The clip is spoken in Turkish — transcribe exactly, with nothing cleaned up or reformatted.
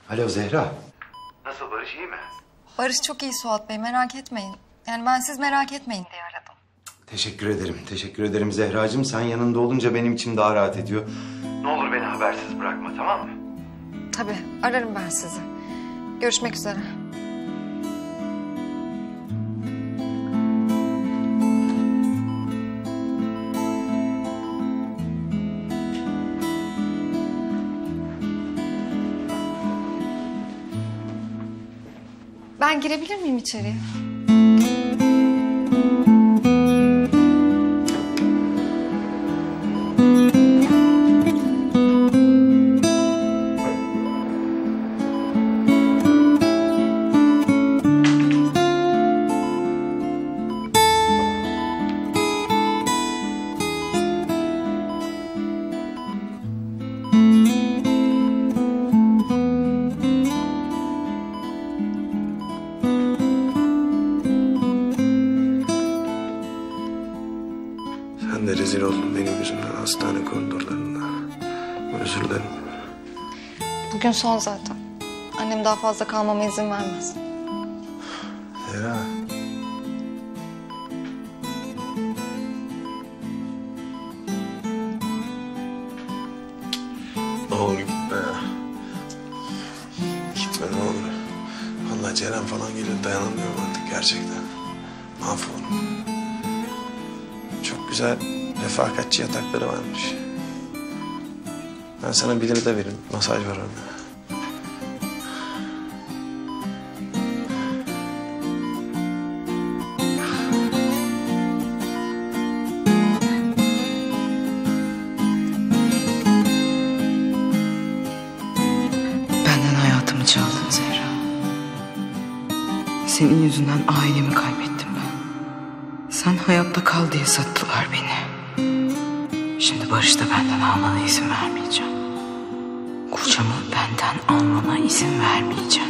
Alo Zehra. Nasıl, Barış iyi mi? Barış çok iyi Suat Bey, merak etmeyin. Yani ben siz merak etmeyin diye aradım. Teşekkür ederim, teşekkür ederim Zehracığım. Sen yanında olunca benim içim daha rahat ediyor. Ne olur beni habersiz bırakma, tamam mı? Tabii, ararım ben sizi. Görüşmek üzere. Ben girebilir miyim içeriye? Sen de rezil oldun benim yüzümden hastane koridorlarında. Özür dilerim. Bugün son zaten. Annem daha fazla kalmama izin vermez. Zehra. Ne olur gitme ya. Gitme ne olur. Vallahi Ceren falan gelir dayanamıyorum artık gerçekten. Mahvolurum. Çok güzel refakatçi yatakları varmış. Ben sana birini de veririm. Masaj var orada. Benden hayatımı çaldın Zehra. Senin yüzünden ailemi kaybettim ben. Sen hayatta kal diye sattılar beni. Şimdi Barış da benden almana izin vermeyeceğim. Kocamı benden almana izin vermeyeceğim.